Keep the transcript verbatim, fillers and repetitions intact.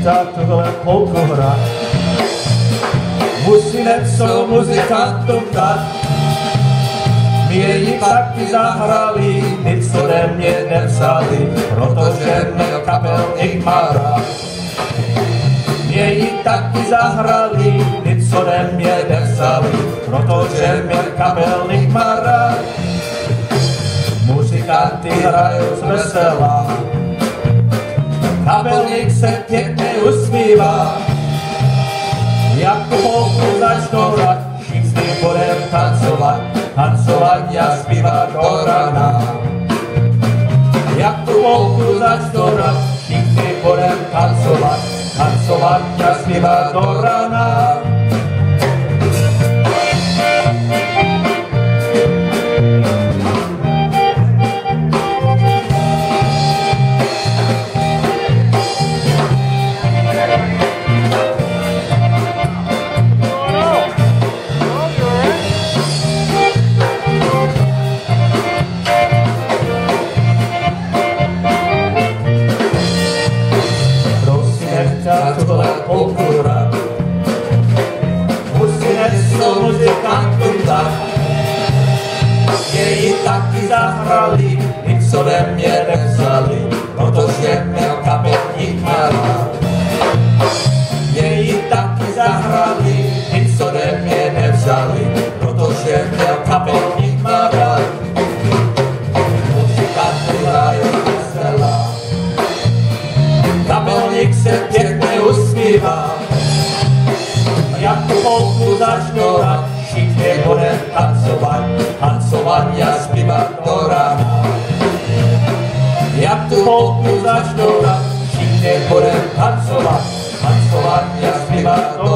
nechtěl tuhle polku hrát. Musí něco muzikantům dát. My ji taky zahrali, nic ode mě nevzali, protože mě kapelník má rád. My ji taky zahrali, nic ode mě nevzali, protože mě kapelník má rád. Muzikanty hrajou z vesela, kapelník se pěkně usmívá. Jak tu polku začnou hrát, všichni budem tancovat, tancovat a zpívat do rana. Jak tu polku začnou hrát, všichni budem tancovat, tancovat a zpívat do rana. Tuhle polku hrát. Musí něco muzikantům dát. Je ji taky zahrali, nic ode mě nevzali, protože měl kapelník má rád. Je ji taky zahrali, nic ode mě nevzali, protože měl kapelník má rád. Muzikanty hrajou vesela, kapelník se pěkně usmívá. Jak tu polku začnou hrát, všichni budem tancovat, tancovat a zpívat do rána. Jak tu polku začnou hrát, všichni budem tancovat, tancovat a zpívat do